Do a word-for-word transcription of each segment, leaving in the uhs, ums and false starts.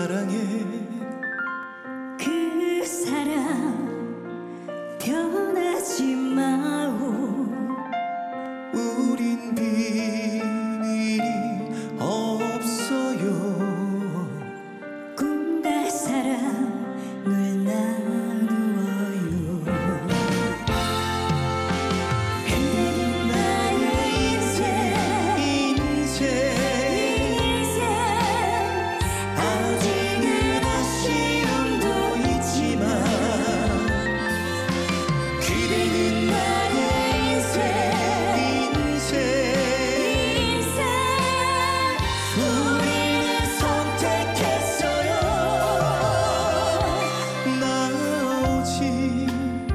사랑해. 그 사랑 변하지 마오. 우린 비밀이 없어요. 꿈과 사랑을 나누어요. 그대는 나의 인생, 인생 인생. 아직은 아쉬움도 있지만 그대는 나의 인생, 인생 인생. 우리는 선택했어요. 나 오직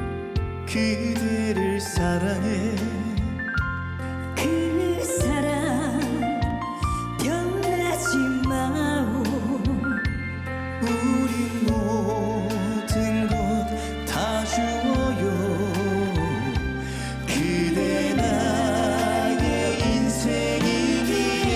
그대를 사랑해. 그 사랑 변하지 마오. 우린 모든 것 다 주어요. 그대 나의 인생이기에.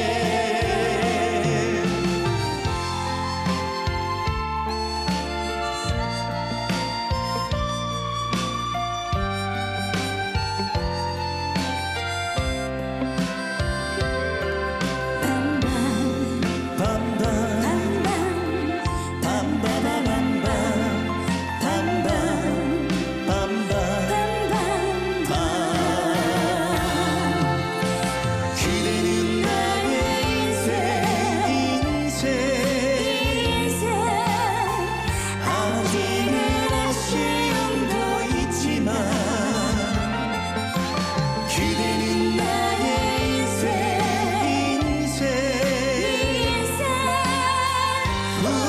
밤밤 밤밤 밤밤 밤밤밤밤 밤밤 밤밤 밤밤 그대는 나의 인생, 인생 인생. 아직은 아쉬움도 있지만 그대는 나의 인생, 인생 인생.